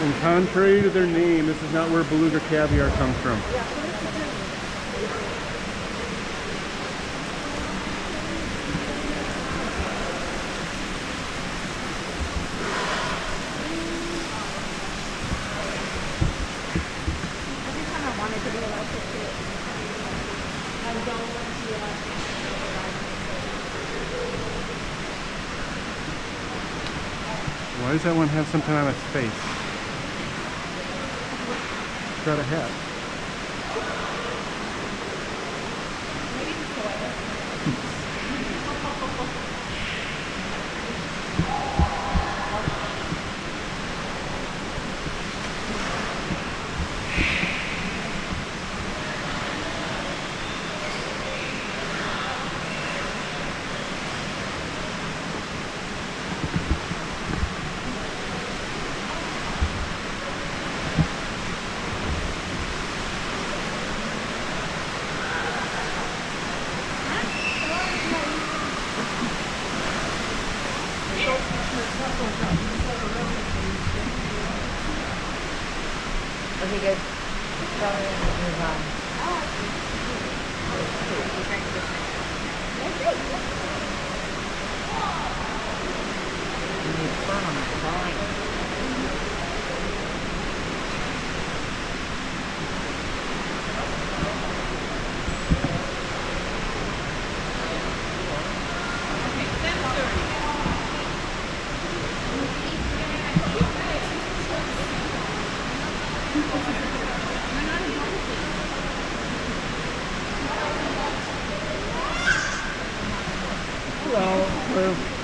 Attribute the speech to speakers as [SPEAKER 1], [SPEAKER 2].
[SPEAKER 1] And contrary to their name, this is not where beluga caviar comes from. Why does that one have something on its face? It's got a hat.
[SPEAKER 2] Maybe the toilet.
[SPEAKER 3] Okay, good. Sorry, move on. You need fur on that line.
[SPEAKER 1] Well, we're